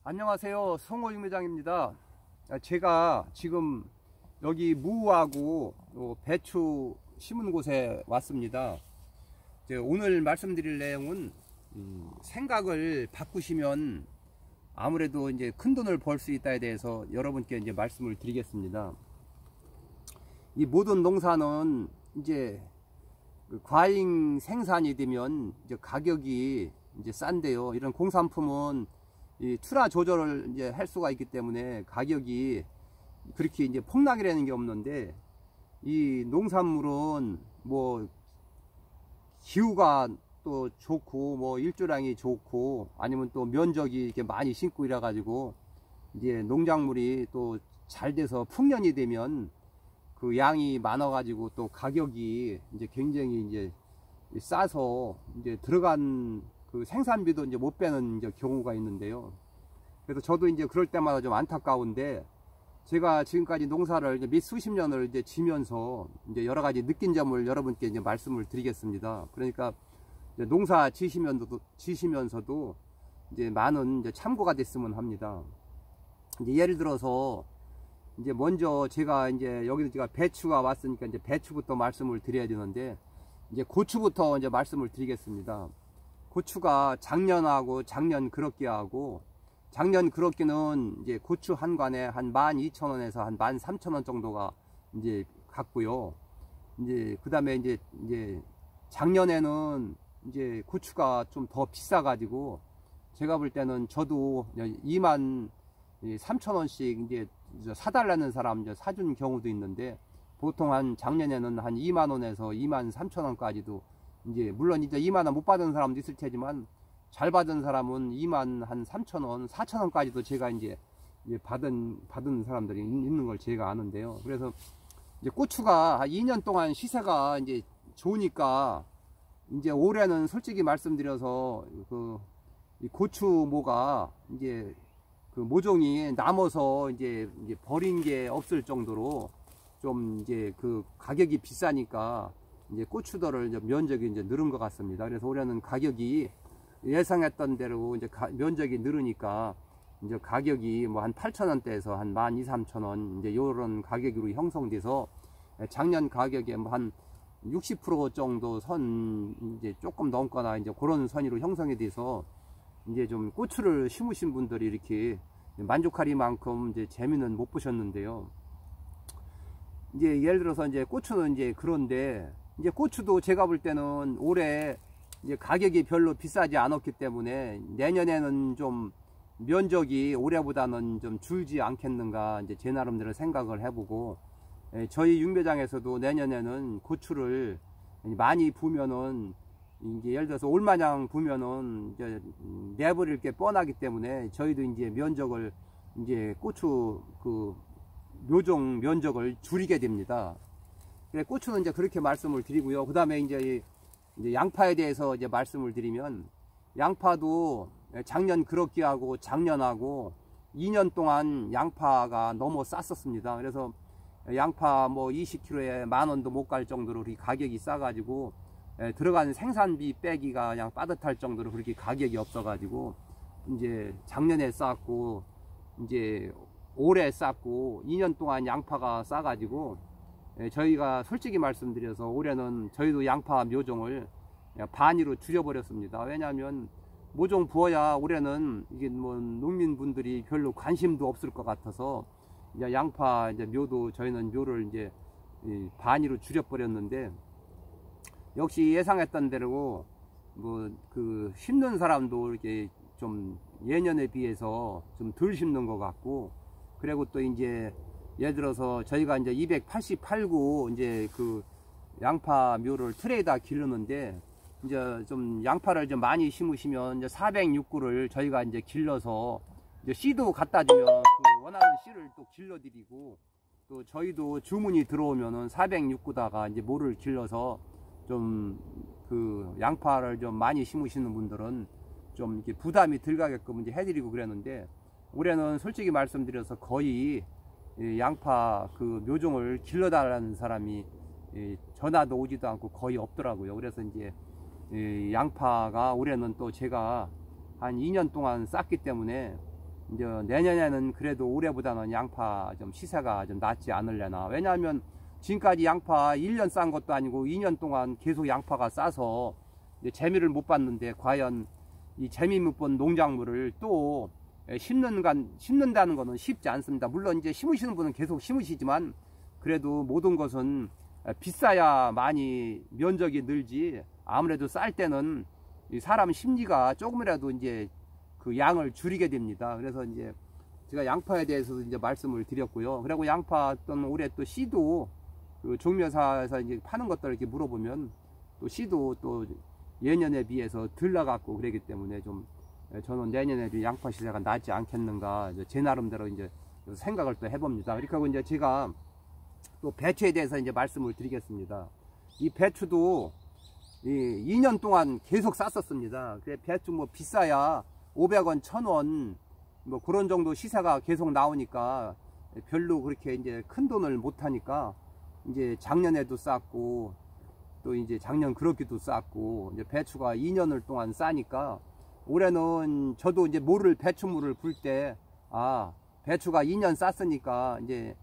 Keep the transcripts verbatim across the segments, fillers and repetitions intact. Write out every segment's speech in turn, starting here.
안녕하세요. 성호 육매장입니다. 제가 지금 여기 무하고 배추 심은 곳에 왔습니다. 오늘 말씀드릴 내용은 생각을 바꾸시면 아무래도 이제 큰 돈을 벌 수 있다에 대해서 여러분께 이제 말씀을 드리겠습니다. 이 모든 농사는 이제 과잉 생산이 되면 이제 가격이 이제 싼데요. 이런 공산품은 이 투라 조절을 이제 할 수가 있기 때문에 가격이 그렇게 이제 폭락이라는 게 없는데, 이 농산물은 뭐 기후가 또 좋고 뭐 일조량이 좋고 아니면 또 면적이 이렇게 많이 심고 이래 가지고 이제 농작물이 또 잘 돼서 풍년이 되면 그 양이 많아 가지고 또 가격이 이제 굉장히 이제 싸서 이제 들어간 그 생산비도 이제 못 빼는 이제 경우가 있는데요. 그래서 저도 이제 그럴 때마다 좀 안타까운데, 제가 지금까지 농사를 이제 몇 수십 년을 이제 지면서 이제 여러 가지 느낀 점을 여러분께 이제 말씀을 드리겠습니다. 그러니까 이제 농사 지시면서도 지시면서도 이제 많은 이제 참고가 됐으면 합니다. 이제 예를 들어서 이제 먼저 제가 이제 여기서 제가 배추가 왔으니까 이제 배추부터 말씀을 드려야 되는데, 이제 고추부터 이제 말씀을 드리겠습니다. 고추가 작년하고 작년 그럭기하고, 작년 그럭기는 이제 고추 한 관에 한 만 이천 원에서 한 만 삼천 원 정도가 이제 갔고요. 이제 그 다음에 이제 이제 작년에는 이제 고추가 좀 더 비싸 가지고 제가 볼 때는 저도 이만 삼천 원씩 이제 사달라는 사람 이제 사준 경우도 있는데, 보통 한 작년에는 한 이만 원에서 이만 삼천 원까지도 이제, 물론 이제 이만 원 못 받은 사람도 있을 테지만 잘 받은 사람은 이만 한 삼천 원, 사천 원까지도 제가 이제, 이제 받은 받은 사람들이 있는 걸 제가 아는데요. 그래서 이제 고추가 한 이 년 동안 시세가 이제 좋으니까 이제 올해는 솔직히 말씀드려서 그 이 고추모가 이제 그 모종이 남아서 이제, 이제 버린 게 없을 정도로 좀 이제 그 가격이 비싸니까 이제 고추들을 이제 면적이 이제 늘은 것 같습니다. 그래서 올해는 가격이 예상했던 대로 이제 가, 면적이 늘으니까 이제 가격이 뭐 한 팔천 원대에서 한 만 이천, 삼천 원 이제 요런 가격으로 형성돼서 작년 가격에 뭐 한 육십 퍼센트 정도 선 이제 조금 넘거나 이제 그런 선으로 형성이 돼서 이제 좀 고추를 심으신 분들이 이렇게 만족하리만큼 이제 재미는 못 보셨는데요. 이제 예를 들어서 이제 고추는 이제 그런데, 이제 고추도 제가 볼 때는 올해 이제 가격이 별로 비싸지 않았기 때문에 내년에는 좀 면적이 올해보다는 좀 줄지 않겠는가 이제 제 나름대로 생각을 해보고, 저희 육매장에서도 내년에는 고추를 많이 부면은 이제 예를 들어서 올마냥 부면은 이제 내버릴 게 뻔하기 때문에 저희도 이제 면적을 이제 고추 그 묘종 면적을 줄이게 됩니다. 그래 고추는 이제 그렇게 말씀을 드리고요. 그 다음에 이제, 이제 양파에 대해서 이제 말씀을 드리면, 양파도 작년 그럭기하고 작년하고 이 년 동안 양파가 너무 쌌었습니다. 그래서 양파 뭐 이십 킬로그램에 만 원도 못 갈 정도로 그렇게 가격이 싸가지고 들어간 생산비 빼기가 그냥 빠듯할 정도로 그렇게 가격이 없어가지고 이제 작년에 쌌고 이제 올해 쌌고 이 년 동안 양파가 싸가지고 저희가 솔직히 말씀드려서 올해는 저희도 양파 묘종을 반으로 줄여버렸습니다. 왜냐하면 모종 부어야 올해는 이게 뭐 농민분들이 별로 관심도 없을 것 같아서 이제 양파 이제 묘도 저희는 묘를 이제 반으로 줄여버렸는데, 역시 예상했던 대로 뭐 그 심는 사람도 이렇게 좀 예년에 비해서 좀 덜 심는 것 같고, 그리고 또 이제 예를 들어서 저희가 이제 이백팔십팔 구 이제 그 양파 묘를 트레이다 기르는데, 이제 좀 양파를 좀 많이 심으시면 이제 사백육 구를 저희가 이제 길러서 이제 씨도 갖다 주면 그 원하는 씨를 또 길러 드리고, 또 저희도 주문이 들어오면은 사백육 구다가 이제 모를 길러서 좀 그 양파를 좀 많이 심으시는 분들은 좀 이렇게 부담이 덜 가게끔 이제 해드리고 그랬는데, 올해는 솔직히 말씀드려서 거의 양파 그 묘종을 길러달라는 사람이 전화도 오지도 않고 거의 없더라고요. 그래서 이제 양파가 올해는 또 제가 한 이 년 동안 쌌기 때문에 이제 내년에는 그래도 올해보다는 양파 좀 시세가 좀 낫지 않을래나. 왜냐하면 지금까지 양파 일 년 싼 것도 아니고 이 년 동안 계속 양파가 싸서 이제 재미를 못 봤는데, 과연 이 재미 못 본 농작물을 또 심는 간, 심는다는 것은 쉽지 않습니다. 물론 이제 심으시는 분은 계속 심으시지만, 그래도 모든 것은 비싸야 많이 면적이 늘지, 아무래도 쌀 때는 사람 심리가 조금이라도 이제 그 양을 줄이게 됩니다. 그래서 이제 제가 양파에 대해서 이제 말씀을 드렸고요. 그리고 양파 어떤 올해 또 씨도 그 종묘사에서 이제 파는 것들을 이렇게 물어보면 또 씨도 또 예년에 비해서 덜 나갔고 그러기 때문에 좀 저는 내년에 양파 시세가 낫지 않겠는가, 제 나름대로 이제 생각을 또 해봅니다. 그리고 이제 제가 또 배추에 대해서 이제 말씀을 드리겠습니다. 이 배추도 이 이 년 동안 계속 쌌었습니다. 그래 배추 뭐 비싸야 오백 원, 천 원 뭐 그런 정도 시세가 계속 나오니까 별로 그렇게 이제 큰 돈을 못 하니까 이제 작년에도 쌌고 또 이제 작년 그렇기도 쌌고, 이제 배추가 이 년을 동안 싸니까 올해는 저도 이제 모를 배추물을 불 때, 아 배추가 이 년 쌌으니까 이제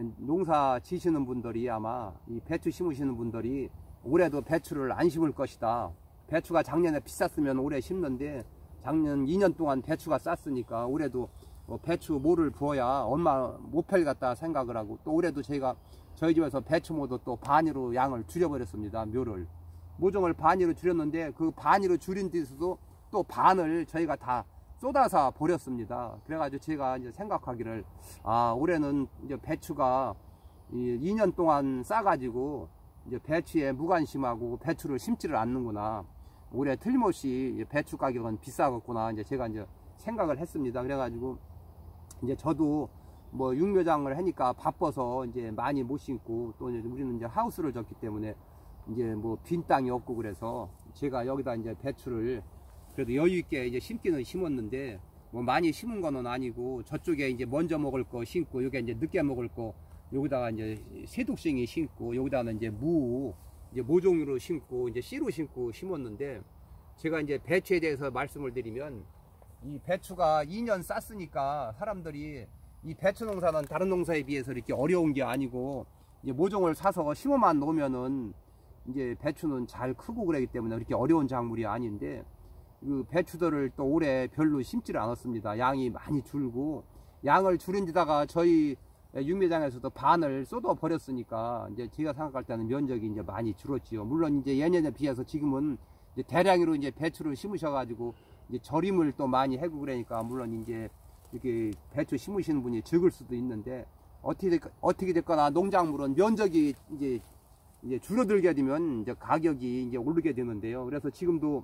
농사 지시는 분들이 아마 이 배추 심으시는 분들이 올해도 배추를 안 심을 것이다. 배추가 작년에 비쌌으면 올해 심는데 작년 이 년 동안 배추가 쌌으니까 올해도 배추 모를 부어야 얼마 못 팔겠다 생각을 하고, 또 올해도 저희가 저희 집에서 배추 모도 또 반으로 양을 줄여버렸습니다. 묘를 모종을 반으로 줄였는데 그 반으로 줄인 데서도 또 반을 저희가 다 쏟아서 버렸습니다. 그래가지고 제가 이제 생각하기를, 아 올해는 이제 배추가 이 년 동안 싸가지고 이제 배추에 무관심하고 배추를 심지를 않는구나, 올해 틀림없이 배추 가격은 비싸겠구나, 이제 제가 이제 생각을 했습니다. 그래가지고 이제 저도 뭐 육묘장을 하니까 바빠서 이제 많이 못 심고, 또 이제 우리는 이제 하우스를 졌기 때문에 이제 뭐 빈 땅이 없고, 그래서 제가 여기다 이제 배추를 그래도 여유 있게 이제 심기는 심었는데, 뭐 많이 심은 거는 아니고 저쪽에 이제 먼저 먹을 거 심고, 여기 이제 늦게 먹을 거 여기다가 이제 새독생이 심고, 여기다는 이제 무 이제 모종으로 심고 이제 씨로 심고 심었는데, 제가 이제 배추에 대해서 말씀을 드리면, 이 배추가 이 년 쌌으니까 사람들이 이 배추 농사는 다른 농사에 비해서 이렇게 어려운 게 아니고, 이제 모종을 사서 심어만 놓으면은 이제 배추는 잘 크고 그러기 때문에 그렇게 어려운 작물이 아닌데, 그 배추들을 또 올해 별로 심지를 않았습니다. 양이 많이 줄고, 양을 줄인 데다가 저희 육묘장에서도 반을 쏟아 버렸으니까 이제 제가 생각할 때는 면적이 이제 많이 줄었지요. 물론 이제 예년에 비해서 지금은 이제 대량으로 이제 배추를 심으셔가지고 이제 절임을 또 많이 하고 그러니까, 물론 이제 이렇게 배추 심으시는 분이 적을 수도 있는데, 어떻게 됐, 어떻게 됐거나 농작물은 면적이 이제 이제 줄어들게 되면 이제 가격이 이제 오르게 되는데요. 그래서 지금도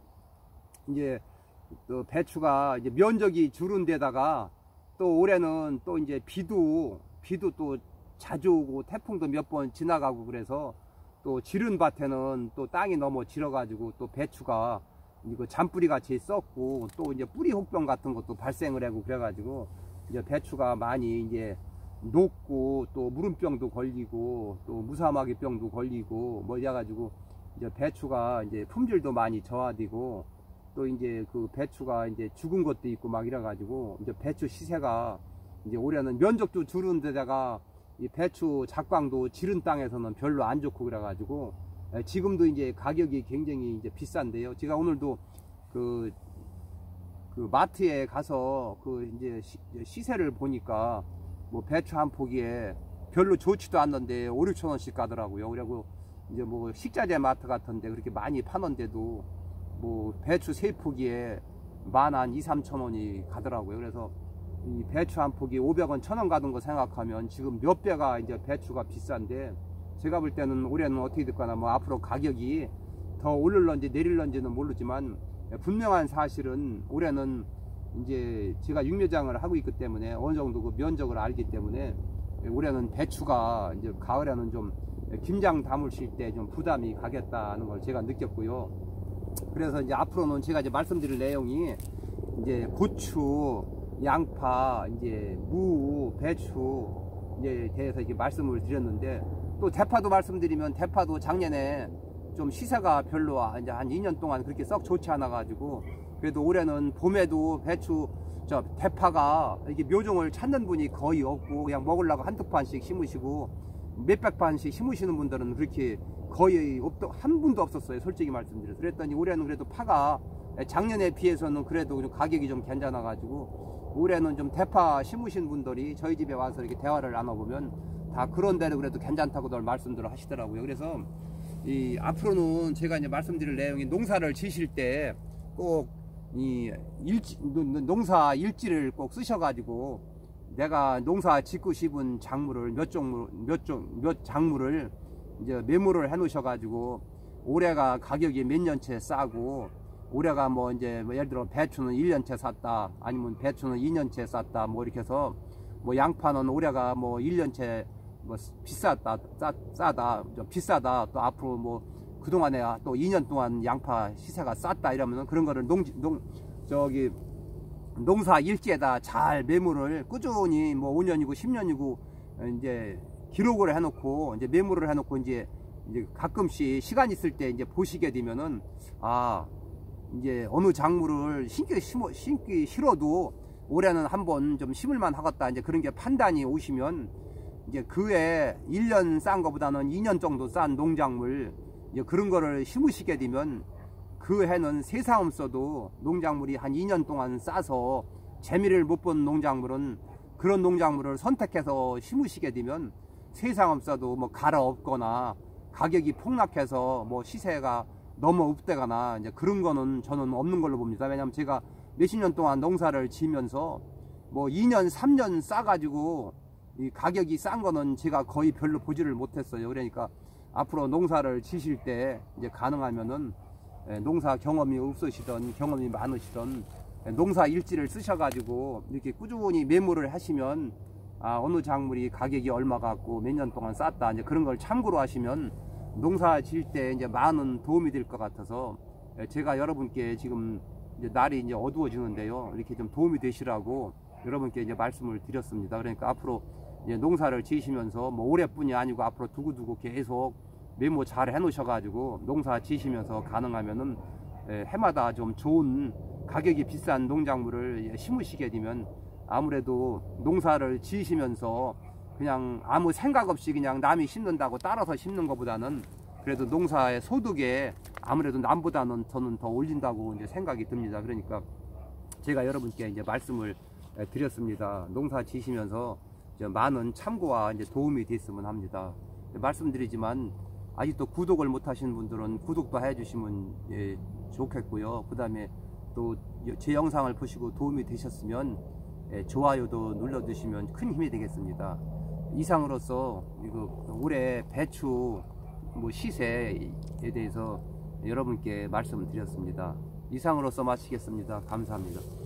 이제 또 배추가 이제 면적이 줄은 데다가 또 올해는 또 이제 비도 비도 또 자주 오고 태풍도 몇 번 지나가고, 그래서 또 지른 밭에는 또 땅이 너무 질어 가지고 또 배추가 이거 잔뿌리 같이 썩고, 또 이제 뿌리 혹병 같은 것도 발생을 하고 그래가지고 이제 배추가 많이 이제 녹고, 또 무름병도 걸리고 또 무사마귀병도 걸리고 뭐 이래가지고 이제 배추가 이제 품질도 많이 저하되고, 또 이제 그 배추가 이제 죽은 것도 있고 막 이래가지고 이제 배추 시세가 이제 올해는 면적도 줄은 데다가 이 배추 작광도 지른 땅에서는 별로 안 좋고 그래가지고 지금도 이제 가격이 굉장히 이제 비싼데요. 제가 오늘도 그, 그 마트에 가서 그 이제 시, 시세를 보니까 뭐 배추 한 포기에 별로 좋지도 않는데 오, 육천 원씩 가더라고요. 그리고 이제 뭐 식자재 마트 같은데 그렇게 많이 파는데도 뭐 배추 세 포기에 만 한 이, 삼천 원이 가더라고요. 그래서 이 배추 한 포기 오백 원, 천 원 가는 거 생각하면 지금 몇 배가 이제 배추가 비싼데, 제가 볼 때는 올해는 어떻게 될까나, 뭐 앞으로 가격이 더 오를런지 내릴런지는 모르지만 분명한 사실은 올해는 이제 제가 육묘장을 하고 있기 때문에 어느 정도 그 면적을 알기 때문에 올해는 배추가 이제 가을에는 좀 김장 담으실 때 좀 부담이 가겠다는 걸 제가 느꼈고요. 그래서 이제 앞으로는 제가 이제 말씀드릴 내용이 이제 고추, 양파, 이제 무, 배추 이제 대해서 이렇게 말씀을 드렸는데, 또 대파도 말씀드리면 대파도 작년에 좀 시세가 별로 이제 한 이 년 동안 그렇게 썩 좋지 않아 가지고, 그래도 올해는 봄에도 배추 저 대파가 이게 묘종을 찾는 분이 거의 없고 그냥 먹으려고 한두 판씩 심으시고 몇백 판씩 심으시는 분들은 그렇게 거의 없, 한 분도 없었어요. 솔직히 말씀드려서. 그랬더니 올해는 그래도 파가 작년에 비해서는 그래도 좀 가격이 좀 괜찮아 가지고 올해는 좀 대파 심으신 분들이 저희 집에 와서 이렇게 대화를 나눠보면 다 그런 대로 그래도 괜찮다고들 말씀들을 하시더라고요. 그래서 이 앞으로는 제가 이제 말씀드릴 내용이 농사를 지실 때 꼭 이 일지, 농사 일지를 꼭 쓰셔가지고 내가 농사 짓고 싶은 작물을 몇 종물 몇 종 몇 작물을 이제 메모를 해 놓으셔가지고 올해가 가격이 몇 년째 싸고 올해가 뭐 이제 뭐 예를 들어 배추는 일 년째 샀다 아니면 배추는 이 년째 쌌다 뭐 이렇게 해서 뭐 양파는 올해가 뭐 일 년째 뭐 비쌌다 싸, 싸다 비싸다 또 앞으로 뭐 그동안에 또 이 년 동안 양파 시세가 쌌다 이러면은 그런 거를 농, 농 저기 농사 일지에다 잘 메모를 꾸준히 뭐 오 년이고 십 년이고 이제 기록을 해놓고 이제 메모를 해놓고 이제 이제 가끔씩 시간 있을 때 이제 보시게 되면은 아 이제 어느 작물을 심기 심어 심기 싫어도 올해는 한번 좀 심을만 하겠다 이제 그런 게 판단이 오시면 이제 그에 일 년 싼 거보다는 이 년 정도 싼 농작물 이제 그런 거를 심으시게 되면 그 해는 세상 없어도 농작물이 한 이 년 동안 싸서 재미를 못 본 농작물은 그런 농작물을 선택해서 심으시게 되면 세상 없어도 뭐 갈아엎거나 가격이 폭락해서 뭐 시세가 너무 없대거나 이제 그런 거는 저는 없는 걸로 봅니다. 왜냐하면 제가 몇십 년 동안 농사를 지면서 뭐 이 년 삼 년 싸가지고 이 가격이 싼 거는 제가 거의 별로 보지를 못했어요. 그러니까 앞으로 농사를 지실 때 이제 가능하면은 농사 경험이 없으시던 경험이 많으시던 농사 일지를 쓰셔가지고 이렇게 꾸준히 메모를 하시면 아 어느 작물이 가격이 얼마 같고 몇 년 동안 쌌다 이제 그런 걸 참고로 하시면 농사 지을 때 이제 많은 도움이 될 것 같아서 제가 여러분께 지금 이제 날이 이제 어두워지는데요 이렇게 좀 도움이 되시라고 여러분께 이제 말씀을 드렸습니다. 그러니까 앞으로 이제 농사를 지으시면서 뭐 올해뿐이 아니고 앞으로 두고두고 계속 메모 잘 해 놓으셔가지고 농사 지으시면서 가능하면은 해마다 좀 좋은 가격이 비싼 농작물을 심으시게 되면 아무래도 농사를 지으시면서 그냥 아무 생각 없이 그냥 남이 심는다고 따라서 심는 것보다는 그래도 농사의 소득에 아무래도 남보다는 저는 더 올린다고 이제 생각이 듭니다. 그러니까 제가 여러분께 이제 말씀을 드렸습니다. 농사 지으시면서 이제 많은 참고와 이제 도움이 됐으면 합니다. 말씀드리지만 아직도 구독을 못 하신 분들은 구독도 해 주시면 예, 좋겠고요. 그 다음에 또 제 영상을 보시고 도움이 되셨으면 예, 좋아요도 눌러 주시면 큰 힘이 되겠습니다. 이상으로서 이거 올해 배추 뭐 시세에 대해서 여러분께 말씀을 드렸습니다. 이상으로서 마치겠습니다. 감사합니다.